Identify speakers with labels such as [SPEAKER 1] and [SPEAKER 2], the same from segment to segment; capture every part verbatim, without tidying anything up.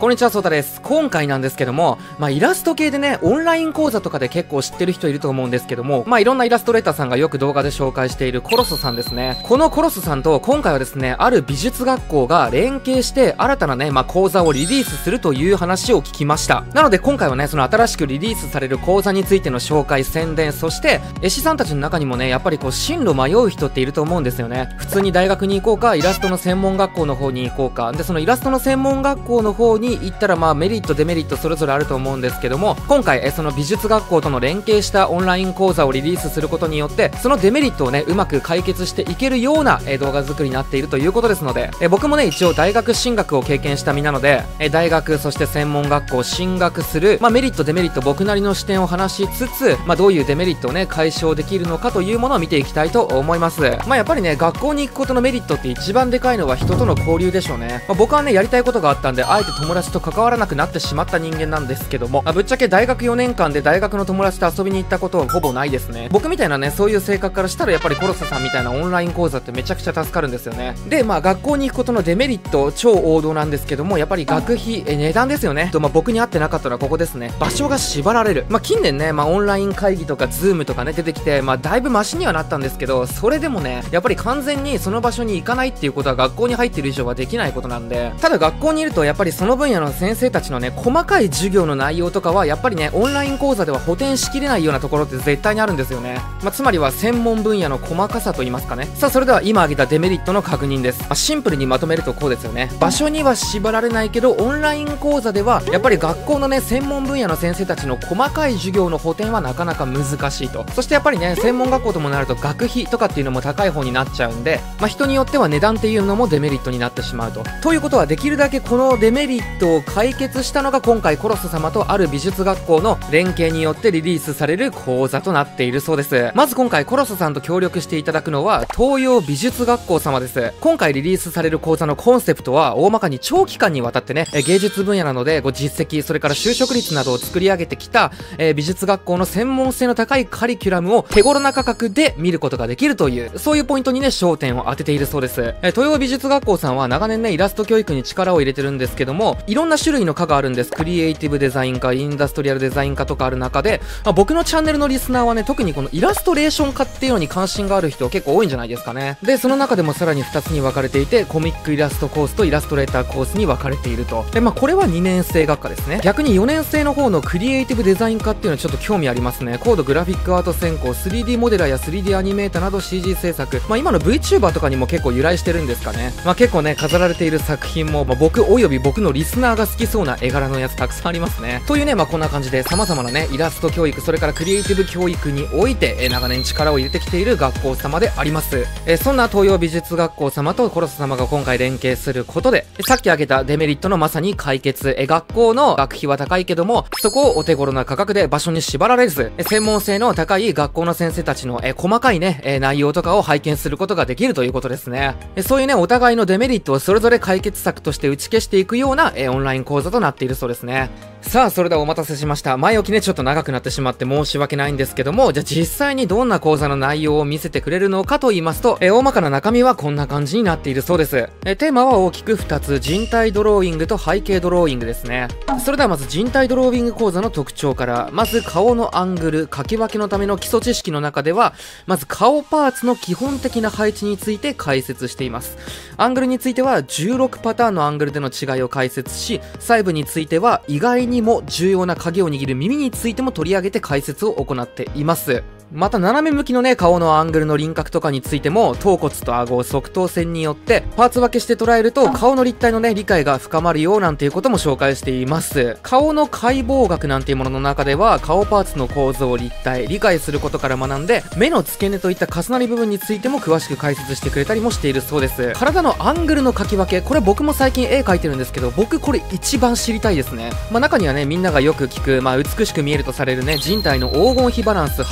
[SPEAKER 1] こんにちは、そうたです。今回なんですけども、まあ、イラスト系でね、オンライン講座とかで結構知ってる人いると思うんですけども、まあ、いろんなイラストレーターさんがよく動画で紹介しているコロソさんですね。このコロソさんと今回はですね、ある美術学校が連携して新たなね、まあ、講座をリリースするという話を聞きました。なので今回はね、その新しくリリースされる講座についての紹介、宣伝、そして、絵師さんたちの中にもね、やっぱりこう、進路迷う人っていると思うんですよね。普通に大学に行こうか、イラストの専門学校の方に行こうか。で、そのイラストの専門学校の方に行ったら、まあ、メリットデメリットそれぞれあると思うんですけども、今回えその美術学校との連携したオンライン講座をリリースすることによってそのデメリットをねうまく解決していけるようなえ動画作りになっているということですので、え僕もね一応大学進学を経験した身なので、え大学そして専門学校進学する、まあ、メリットデメリット僕なりの視点を話しつつ、まあ、どういうデメリットをね解消できるのかというものを見ていきたいと思います。まあやっぱりね学校に行くことのメリットって一番でかいのは人との交流でしょうね。まあ、僕はねやりたいことがあったんであえて友達と関わらなくなってしまった人間なんですけども、まあ、ぶっちゃけ大学よねんかんで大学の友達と遊びに行ったことはほぼないですね。僕みたいなねそういう性格からしたらやっぱりコロサさんみたいなオンライン講座ってめちゃくちゃ助かるんですよね。でまあ学校に行くことのデメリット超王道なんですけども、やっぱり学費え値段ですよね。とまあ僕に合ってなかったのはここですね。場所が縛られる。まあ近年ねまあオンライン会議とかズームとかね出てきてまあだいぶマシにはなったんですけど、それでもねやっぱり完全にその場所に行かないっていうことは学校に入ってる以上はできないことなんで、ただ学校にいるとやっぱりその分野の先生たちのね細かい授業の内容とかはやっぱりねオンライン講座では補填しきれないようなところって絶対にあるんですよね。まあ、つまりは専門分野の細かさと言いますかね。さあそれでは今挙げたデメリットの確認です。まあ、シンプルにまとめるとこうですよね。場所には縛られないけどオンライン講座ではやっぱり学校のね専門分野の先生たちの細かい授業の補填はなかなか難しいと。そしてやっぱりね専門学校ともなると学費とかっていうのも高い方になっちゃうんで、まあ、人によっては値段っていうのもデメリットになってしまうと。ということはできるだけこのデメリットを解決したのが今回コロソ様とある美術学校の連携によってリリースされる講座となっているそうです。まず今回コロソさんと協力していただくのは東洋美術学校様です。今回リリースされる講座のコンセプトは大まかに長期間にわたってね芸術分野なのでご実績それから就職率などを作り上げてきた、えー、美術学校の専門性の高いカリキュラムを手頃な価格で見ることができるというそういうポイントにね焦点を当てているそうです。えー、東洋美術学校さんは長年ねイラスト教育に力を入れてるんですけども、いろんな種類の科があるんです。クリエイティブデザイン科、インダストリアルデザイン科とかある中で、まあ、僕のチャンネルのリスナーはね特にこのイラストレーション科っていうのに関心がある人結構多いんじゃないですかね。でその中でもさらにふたつに分かれていてコミックイラストコースとイラストレーターコースに分かれていると。でまあこれはにねん生学科ですね。逆によねん生の方のクリエイティブデザイン科っていうのはちょっと興味ありますね。コードグラフィックアート専攻 スリーディー モデラーや スリーディー アニメーターなど シージー 制作、まあ今の VTuber とかにも結構由来してるんですかね。まあ結構ね飾られている作品も、まあ、僕および僕のリスナーが好きそうな絵柄のやつたくさんありますね。というねまあこんな感じで様々なねイラスト教育それからクリエイティブ教育において、え長年力を入れてきている学校様であります。えそんな東洋美術学校様とコロソ様が今回連携することでさっき挙げたデメリットのまさに解決。え学校の学費は高いけどもそこをお手頃な価格で場所に縛られず専門性の高い学校の先生たちのえ細かいねえ内容とかを拝見することができるということですね。えそういうねお互いのデメリットをそれぞれ解決策として打ち消していくようなえオンライン講座となっているそうですね。さあそれではお待たせしました。前置きねちょっと長くなってしまって申し訳ないんですけども、じゃあ実際にどんな講座の内容を見せてくれるのかと言いますと、え大まかな中身はこんな感じになっているそうです。えテーマは大きくふたつ、人体ドローイングと背景ドローイングですね。それではまず人体ドローイング講座の特徴から、まず顔のアングル書き分けのための基礎知識の中ではまず顔パーツの基本的な配置について解説しています。アングルについてはじゅうろくパターンのアングルでの違いを解説し、細部については意外にも重要な鍵を握る耳についても取り上げて解説を行っています。また斜め向きのね顔のアングルの輪郭とかについても頭骨と顎側頭線によってパーツ分けして捉えると顔の立体のね理解が深まるよなんていうことも紹介しています。顔の解剖学なんていうものの中では顔パーツの構造立体理解することから学んで目の付け根といった重なり部分についても詳しく解説してくれたりもしているそうです。体のアングルの書き分け、これ僕も最近絵描いてるんですけど僕これ一番知りたいですね。まあ中にはねみんながよく聞くまあ美しく見えるとされるね人体の黄金比バランスはち頭身に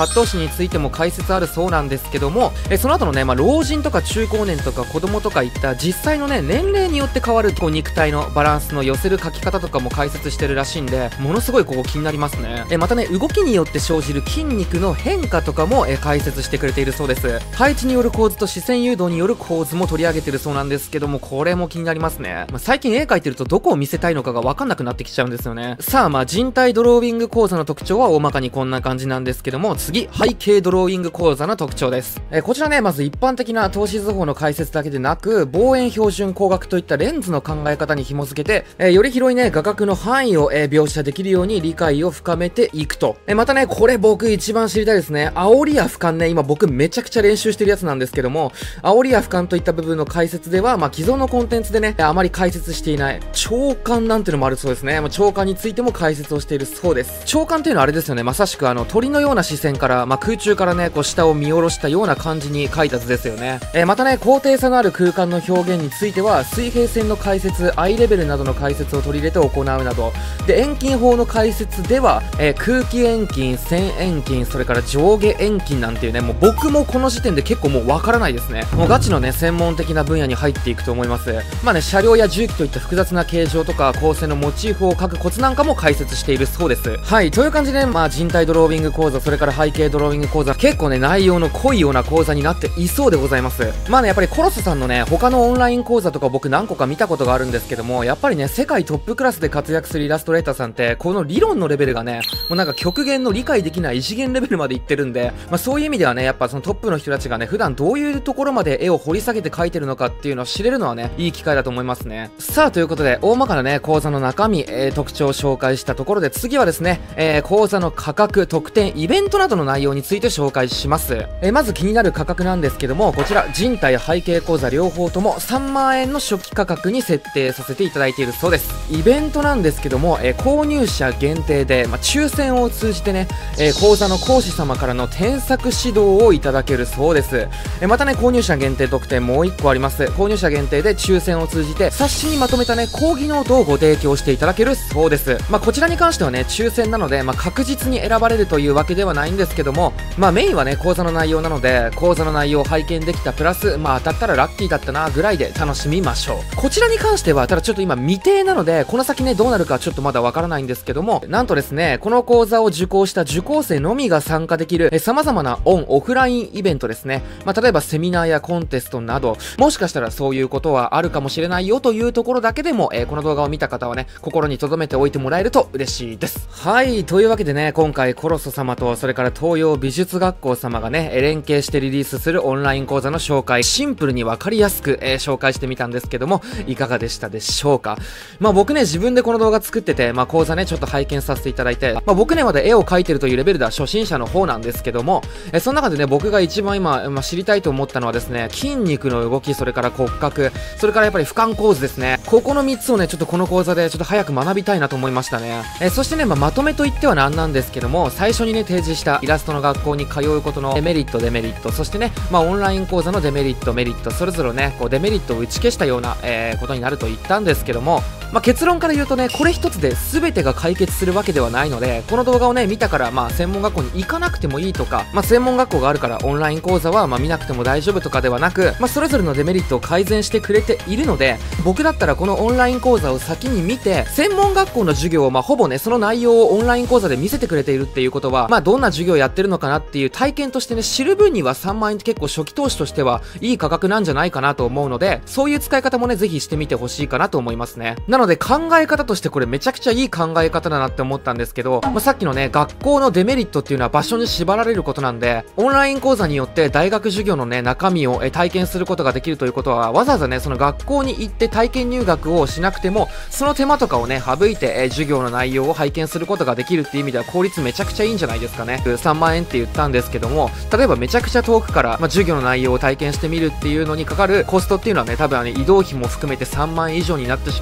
[SPEAKER 1] ついても解説あるそうなんですけども、えその後のね、まあ、老人とか中高年とか子供とかいった実際のね、年齢によって変わるこう肉体のバランスの寄せる書き方とかも解説してるらしいんで、ものすごいここ気になりますね。えまたね、動きによって生じる筋肉の変化とかもえ解説してくれているそうです。配置による構図と視線誘導による構図も取り上げてるそうなんですけども、これも気になりますね。まあ、最近絵描いてるとどこを見せたいのかが分かんなくなってきちゃうんですよね。さあ、まあ人体ドローイング講座の特徴は大まかにこんな感じなんですけども、次、背景ドローイング講座の特徴です。えこちらね、まず一般的な透視図法の解説だけでなく、望遠標準光学といったレンズの考え方に紐付けて、えより広いね、画角の範囲を、え描写できるように理解を深めていくと。えまたね、これ僕一番知りたいですね。煽りや俯瞰ね、今僕めちゃくちゃ練習してるやつなんですけども、煽りや俯瞰といった部分の解説では、まあ既存のコンテンツでね、あまり解説していない長官なんてのもあるそうですね。まあ、長官についても解説をしているそうです。長官っていうのはあれですよね、まさしくあの鳥のような視線から、まあ、空中からね、こう下を見下ろしたような感じに書いた図ですよね。えー、またね、高低差のある空間の表現については、水平線の解説、アイレベルなどの解説を取り入れて行うなど、で、遠近法の解説では、えー、空気遠近、線遠近、それから上下遠近なんていうね、もう僕もこの時点で結構もうわからないですね。もうガチのね、専門的な分野に入っていくと思います。まあね、車両や重機といった複雑な形状とか構成のモチーフを描くコツなんかも解説しているそうです。はい、という感じで、まあ人体ドローイング講座、それから背景ドローイング講座、結構ね、内容の濃いような講座になっていそうでございます。まあね、やっぱりコロスさんのね、他のオンライン講座とか僕何個か見たことがあるんですけども、やっぱりね、世界トップクラスで活躍するイラストレーターさんって、この理論のレベルがね、もうなんか極限の理解できない異次元レベルまでいってるんで、まあそういう意味ではね、やっぱそのトップの人たちがね、普段どういうところまで絵を掘り下げて描いてるのかっていうのを知れるのはね、いい機会だと思いますね。さあ、ということで、大まかなね、講座の中身、えー、特徴を紹介したところで、次はですね、えー、講座の価格、特典、イベントなどの内容について紹介します。えー、まず気になる価格なんですけども、こちら、人体背景講座両方ともさんまんえんの初期価格に設定させていただいているそうです。イベントなんですけども、えー、購入者限定で、まあ、抽選を通じてね、えー、講座の講師様からの添削指導をいただけるそうです。えー、またね、購入者限定特典もういっこあります。購入者限定で抽選を通じて、冊子にまとめたね、講義ノートをご提供していただけるそうです。まあ、こちらに関してはね、抽選なので、まあ、確実に選ばれるというわけではないんですけども、まあ、メインはね、講座の内容なので、講座の内容を拝見できたプラス、まあ、当たったらラッキーだったな、ぐらいで楽しみましょう。こちらに関しては、ただちょっと今未定なので、この先ね、どうなるかちょっとまだわからないんですけども、なんとですね、この講座を受講した受講生のみが参加できる、え様々なオン・オフラインイベントですね。まあ、例えばセミナーやコンテストなど、もしかしたらそういうことはあるかもしれないよというところだけでも、えー、この動画を見た方はね、心に留めておいてもらえると嬉しいです。はい、というわけでね、今回コロソ様と、それから東洋美術学校様がね、連携してリリースするオンライン講座の紹介、シンプルにわかりやすく、えー、紹介してみたんですけども、いかがでしたでしょうか。まあ僕ね、自分でこの動画作ってて、まあ講座ね、ちょっと拝見させていただいて、まあ僕ね、まだ絵を描いてるというレベルでは初心者の方なんですけども、えー、その中でね、僕が一番今、まあ、知りたいと思ったのはですね、筋肉の動き、それから骨格、それからやっぱり俯瞰構図ですね。ここのみっつをね、ちょっとこの講座でちょっと早く学びたいなと思いましたね。えー、そしてね、まあ、まとめと言ってはなんなんですけども、最初にね、提示したイラストの学校に通うことのデメリット、デメリット、そしてね、まあ、オンライン講座のデメリット、メリット、それぞれね、こうデメリットを打ち消したような、えー、ことになると言ったんですけども、まあ、結論から言うとね、これ一つで全てが解決するわけではないので、この動画をね、見たから、まあ、専門学校に行かなくてもいいとか、まあ、専門学校があるからオンライン講座は、まあ、見なくても大丈夫とかではなく、まあ、それぞれのデメリットを改善してくれているので、僕だったらこのオンライン講座を先に見て、専門学校の授業を、まあ、ほぼね、その内容をオンライン講座で見せてくれているっていうことは、まあ、どんな授業をやってるのかなっていう体験としてね、知る分にはさんまんえんって結構初期投資としてはいい価格なんじゃないかなと思うので、そういう使い方もね、ぜひしてみてほしいかなと思いますね。なので考え方としてこれめちゃくちゃいい考え方だなって思ったんですけど、まあ、さっきのね、学校のデメリットっていうのは場所に縛られることなんで、オンライン講座によって大学授業のね、中身をえ体験することができるということは、わざわざね、その学校に行って体験入学をしなくても、その手間とかをね、省いてえ授業の内容を拝見することができるっていう意味では効率めちゃくちゃいいんじゃないですかね。さんまんえんって言ったんですけども、例えばめちゃくちゃ遠くから、まあ、授業の内容を体験してみるっていうのにかかるコストっていうのはね、多分ね、移動費も含めてさんまんえん以上になってしまう人って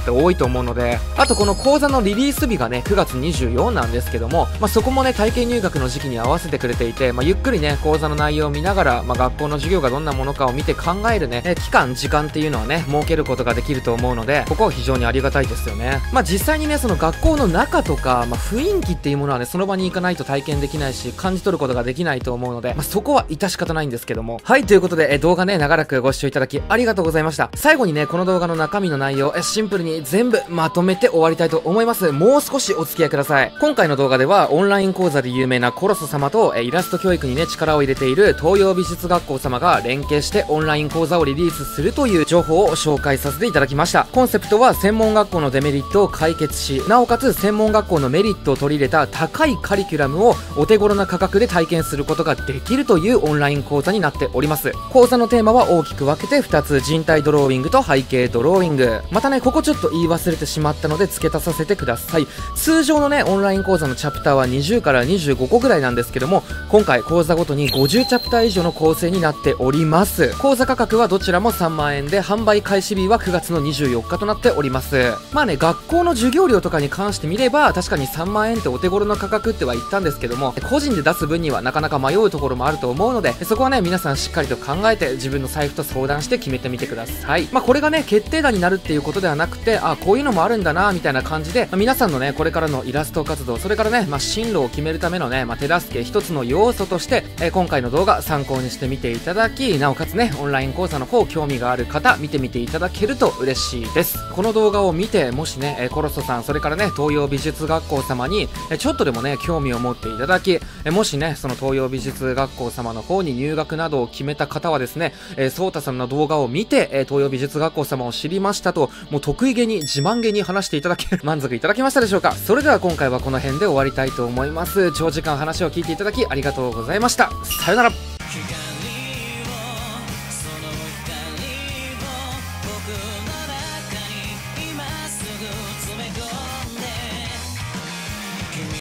[SPEAKER 1] って多いと思うので、あとこの講座のリリース日がね、くがつにじゅうよっかなんですけども、まあ、そこもね、体験入学の時期に合わせてくれていて、まあ、ゆっくりね、講座の内容を見ながら、まあ、学校の授業がどんなものかを見て考えるね、え期間、時間っていうのはね、設けることができると思うので、ここは非常にありがたいですよね。まあ、実際にね、その学校の中とか、まあ、雰囲気っていうものはね、その場に行かないと体験できないし、感じ取ることができないと思うので、まあ、そこは致し方ないんですけども。はい、ということで、え動画ね、長らくご視聴いただきありがとうございました。最後にね、この動画の中身の内容、えシンプルに全部まとめて終わりたいと思います。もう少しお付き合いください。今回の動画では、オンライン講座で有名なコロソ様と、えイラスト教育にね、力を入れている東洋美術学校様が連携してオンライン講座をリリースするという情報を紹介させていただきました。コンセプトは専門学校のデメリットを解決し、なおかつ専門学校のメリットを取り入れた高いカリキュラムをお手頃な価格で体験することができるというオンライン講座になっております。講座のテーマは大きく分けてふたつ、人体ドローイングと背景ドローイング。またね、ここちょっと言い忘れてしまったので付け足させてください。通常のね、オンライン講座のチャプターはにじゅうからにじゅうごこぐらいなんですけども、今回講座ごとにごじゅうチャプター以上の構成になっております。講座価格はどちらもさんまんえんで、販売開始日はくがつのにじゅうよっかとなっております。まあね、学校の授業料とかに関してみれば、確かにさんまんえんってお手頃の価格っては言ったんですけども、個人で出す分にはなかなか迷うところもあると思うので、そこはね、皆さんしっかりと考えて自分の財布と相談して決めてみてください。まあこれがね、決定打になるっていうことではなくて、あ、こういうのもあるんだなみたいな感じで、まあ、皆さんのね、これからのイラスト活動、それからね、まあ進路を決めるためのね、まあ、手助け一つの要素として、えー、今回の動画参考にしてみていただき、なおかつね、オンライン講座の方興味がある方見てみていただけると嬉しいです。この動画を見て、もしね、えー、コロソさん、それからね、東洋美術学校様に、えー、ちょっとでもね、興味を持っていただき、えー、もしね、その東洋美術学校様の方に入学などを決めた方はですね、えー、ソータさんの動画を見て、えー、東洋美術学校様を知りましたと、もう得意げに自慢げに話していただける満足いただけましたでしょうか。それでは今回はこの辺で終わりたいと思います。長時間話を聞いていただきありがとうございました。さよなら。